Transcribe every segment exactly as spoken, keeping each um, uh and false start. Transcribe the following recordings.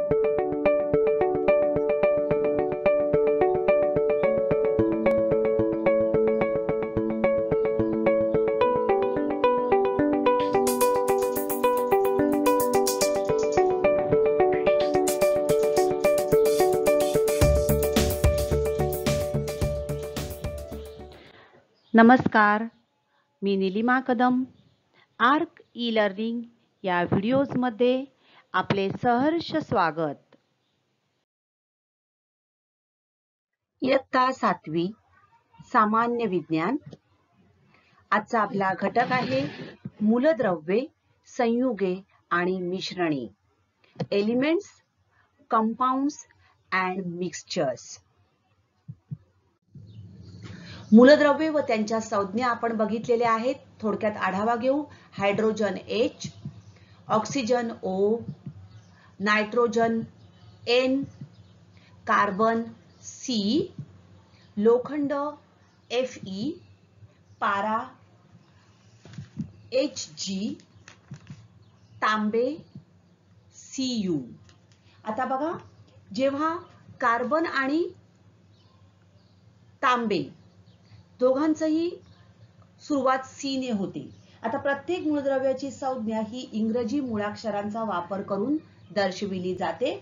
नमस्कार, मी Nilima Kadam. Arc e learning या व्हिडिओजमध्ये आपले सहर्ष स्वागत. इयत्ता सातवी सामान्य विज्ञान. आजचा आपला घटक आहे मूलद्रव्ये, संयुगे आणि मिश्रणे. Elements, compounds and mixtures. मूलद्रव्ये व त्यांच्या संज्ञा आपण बघितलेल्या आहेत. थोडक्यात आढावा घेऊ. Hydrogen H, oxygen O, nitrogen N, carbon C, लोखंड Fe, पारा Hg, तांबे Cu. आता बघा, जेव्हा कार्बन आणि तांबे दोघांचीही सुरुवात सी ने होते. आता प्रत्येक मूलद्रव्याची संज्ञा ही इंग्रजी मूळाक्षरांचा वापर करून दर्शविली जाते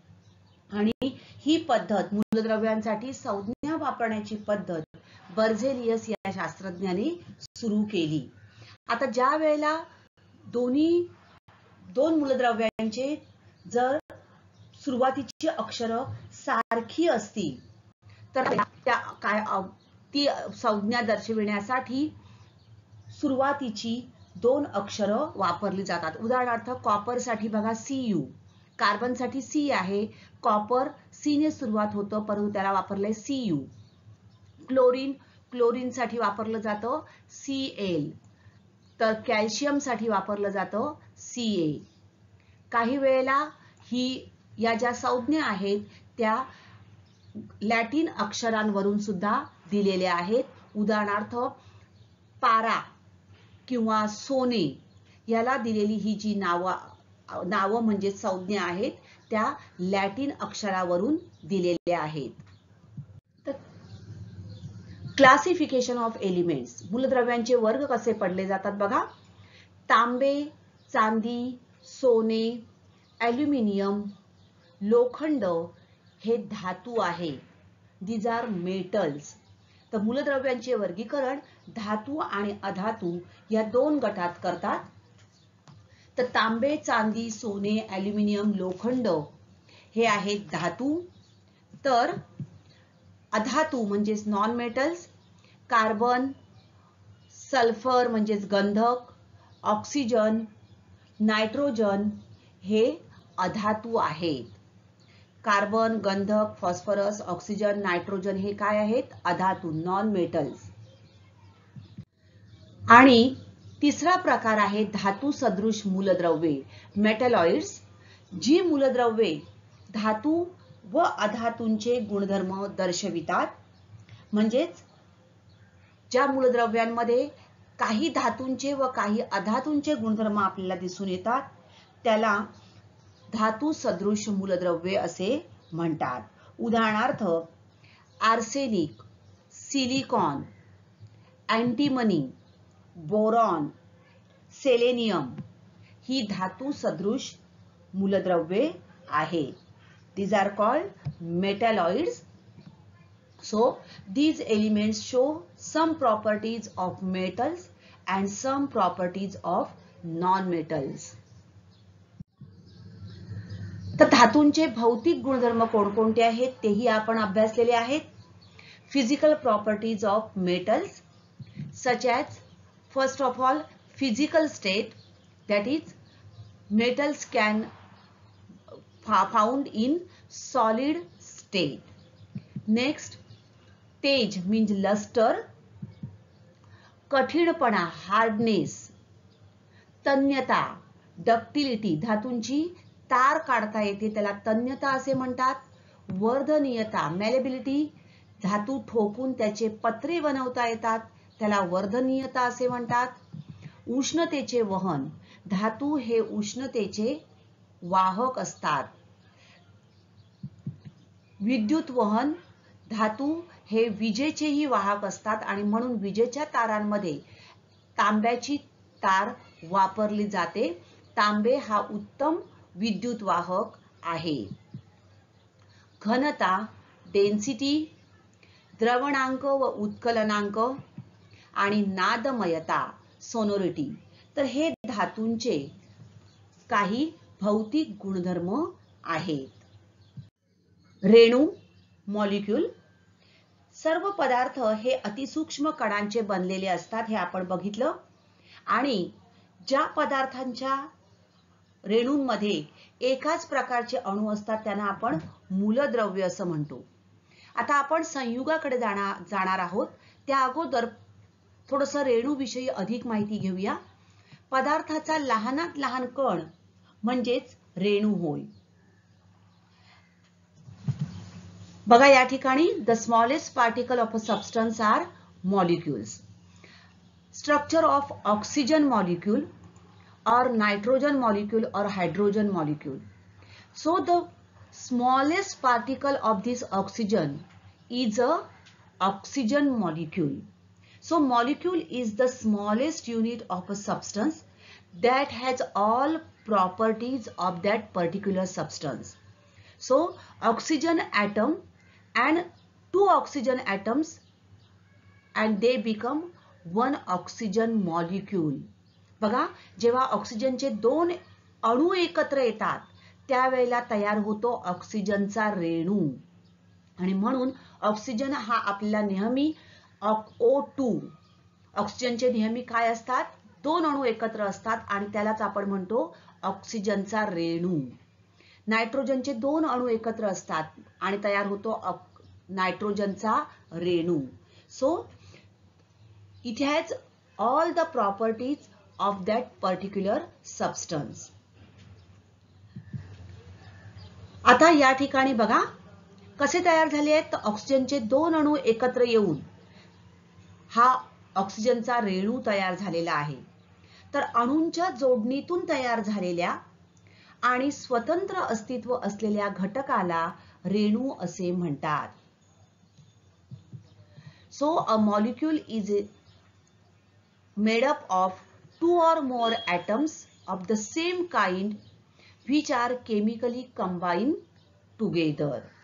आणि ही पद्धत मूलद्रव्यांसाठी संज्ञा वापरण्याची पद्धत बर्झेलियस या शास्त्रज्ञाने सुरू केली. आता ज्या वेळेला दोन्ही दोन मूलद्रव्यांचे जर सुरुवातीची अक्षरे सारखी असतील तर त्या काय ती संज्ञा दर्शविण्यासाठी सुरुवातीची दोन अक्षरे वापरली जातात. उदाहरणार्थ कॉपर साठी बघा Cu, कार्बन साठी C आहे. कॉपर C ने सुरुवात होतं परंतु त्याला वापरलंय Cu. क्लोरीन क्लोरीन साठी वापरलं जातं Cl, तर कॅल्शियम साठी वापरलं जातं Ca. काही वेळेला ही या ज्या संज्ञा आहेत त्या लॅटिन अक्षरांवरून सुद्धा दिलेल्या आहेत. उदाहरणार्थ पारा किंवा सोने याला दिलेली ही जी नावं नावं म्हणजे संज्ञा आहेत त्या लॅटिन अक्षरावरून दिलेल्या आहेत. तर क्लासिफिकेशन ऑफ एलिमेंट्स, मूलद्रव्यांचे वर्ग कसे पडले जातात बघा. तांबे, चांदी, सोने, ॲल्युमिनियम, लोखंड हे धातू आहे. These are metals. तर मूलद्रव्यांचे वर्गीकरण धातू आणि अधातू या दोन गटात करतात. तर तांबे, चांदी, सोने, ॲल्युमिनियम, लोखंड हे आहेत धातू. तर अधातू म्हणजेच नॉन मेटल्स, कार्बन, सल्फर म्हणजेच गंधक, ऑक्सिजन, नायट्रोजन हे अधातू आहेत. कार्बन, गंधक, फॉस्फरस, ऑक्सिजन, नायट्रोजन हे काय आहेत? अधातू, नॉन मेटल्स. आणि तिसरा प्रकार आहे धातू सदृश मूलद्रव्ये, मेटॅलॉइड्स. जी मूलद्रव्ये धातू व अधातूंचे गुणधर्म दर्शवितात. म्हणजेच ज्या मूलद्रव्यांमध्ये काही धातूंचे व काही अधातूंचे गुणधर्म आपल्याला दिसून येतात त्याला धातू सदृश मूलद्रव्ये असे म्हणतात. उदाहरणार्थ arsenic, silicon, antimony, boron, selenium ही धातू सदृश मूलद्रव्ये आहेत. These are called metalloids. So these elements show some properties of metals and some properties of non-metals. तर धातूंचे भौतिक गुणधर्म कोणकोणते आहेत तेही आपण अभ्यासलेले आहेत. Physical properties of metals such as first of all physical state, that is metals can found in solid state. Next, तेज means luster, कठीणपणा हार्डनेस, तन्यता डक्टिलिटी धातूंची तार काढता येते त्याला तन्यता असे म्हणतात. वर्धनीयता मॅलेबिलिटी धातू ठोकून त्याचे पत्रे बनवता येतात त्याला वर्धनीयता असे म्हणतात. उष्णतेचे वहन धातू हे उष्णतेचे वाहक असतात. विद्युत वहन धातू हे विजेचेही वाहक असतात आणि म्हणून विजेच्या तारांमध्ये तांब्याची तार वापरली जाते. तांबे हा उत्तम विद्युत वाहक आहे. घनता डेन्सिटी, द्रवणांक व उत्कलनांक आणि नादमयता सोनोरिटी, तर हे धातूंचे काही भौतिक गुणधर्म आहेत. रेणू मॉलिक्यूल, सर्व पदार्थ हे अतिसूक्ष्म कणांचे बनलेले असतात हे आपण बघितलं. आणि ज्या पदार्थांच्या रेणूंमध्ये एकाच प्रकारचे अणू असतात त्यांना आपण मूलद्रव्य असं म्हणतो. आता आपण संयुगाकडे जाणार जाणार आहोत. त्या अगोदर थोडंसं रेणूविषयी अधिक माहिती घेऊया. पदार्थाचा लहानात लहान कण म्हणजेच रेणू होय. बघा या ठिकाणी the smallest particle of a substance are molecules. Structure of oxygen molecule or nitrogen molecule or hydrogen molecule. So the smallest particle of this oxygen is a oxygen molecule. So molecule is the smallest unit of a substance that has all properties of that particular substance. So oxygen atom and two oxygen atoms and they become one oxygen molecule. बघा जेव्हा ऑक्सिजनचे दोन अणू एकत्र येतात त्यावेळेला तयार होतो ऑक्सिजनचा रेणू आणि म्हणून ऑक्सिजन हा आपल्याला नेहमी ओ टू, ऑक्सिजनचे नेहमी काय असतात, दोन अणू एकत्र असतात आणि त्यालाच आपण म्हणतो ऑक्सिजनचा रेणू. नायट्रोजनचे दोन अणू एकत्र असतात आणि तयार होतो नायट्रोजनचा रेणू. So it has all the properties of that particular substance. आता या ठिकाणी बघा कसे तयार झाले आहेत. ऑक्सिजनचे दोन अणू एकत्र येऊन हा ऑक्सिजनचा रेणू तयार झालेला आहे. तर अणूंच्या जोडणीतून तयार झालेल्या आणि स्वतंत्र अस्तित्व असलेल्या घटकाला रेणू असे म्हणतात. So a molecule is made up of two or more atoms of the same kind which are chemically combined together.